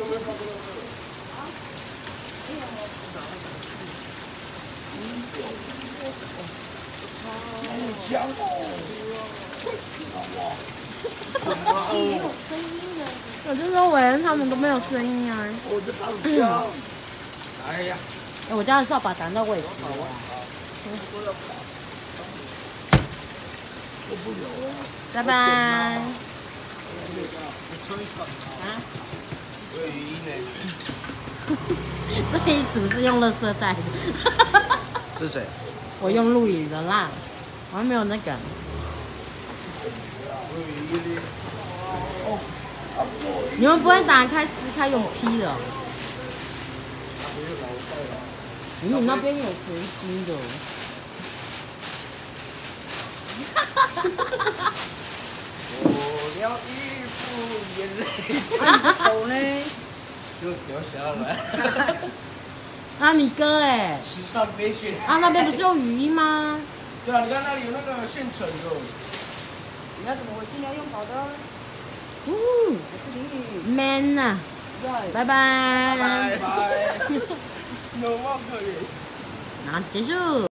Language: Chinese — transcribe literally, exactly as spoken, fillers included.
香哦！ 我就说韦恩他们都没有声音啊。 我这好香！哎呀， 哎，我家的扫把打到位置了。 我不有了。 拜拜。啊？ 我有语音呢。 这一组是用垃圾袋的。 是谁？ 我用录影的啦，我还没有那个。你们不会打开撕开用批的、哦？你们那边有全新的。 我了一副眼泪，头呢就掉下来。 啊，你哥嘞？ 时尚飞雪。 啊，那边不是有语音吗？ 对啊，你看那里有那个现成的。 你要怎么回去？你要用跑的。 呜 ，man 呐，拜拜。 拜拜。有望可以。 那结束。